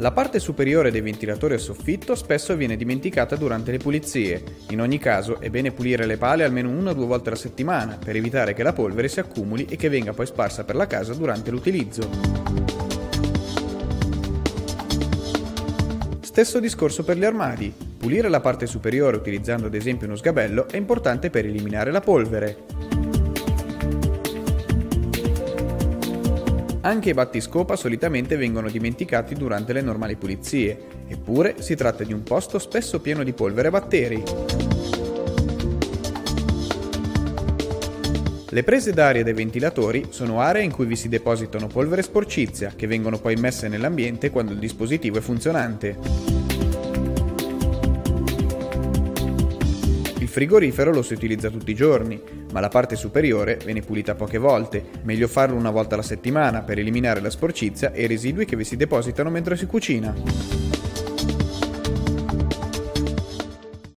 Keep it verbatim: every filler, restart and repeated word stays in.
La parte superiore dei ventilatori a soffitto spesso viene dimenticata durante le pulizie. In ogni caso è bene pulire le pale almeno una o due volte alla settimana per evitare che la polvere si accumuli e che venga poi sparsa per la casa durante l'utilizzo. Stesso discorso per gli armadi. Pulire la parte superiore utilizzando ad esempio uno sgabello è importante per eliminare la polvere. Anche i battiscopa solitamente vengono dimenticati durante le normali pulizie, eppure si tratta di un posto spesso pieno di polvere e batteri. Le prese d'aria dei ventilatori sono aree in cui vi si depositano polvere e sporcizia, che vengono poi immesse nell'ambiente quando il dispositivo è funzionante. Il frigorifero lo si utilizza tutti i giorni, ma la parte superiore viene pulita poche volte, meglio farlo una volta alla settimana per eliminare la sporcizia e i residui che vi si depositano mentre si cucina.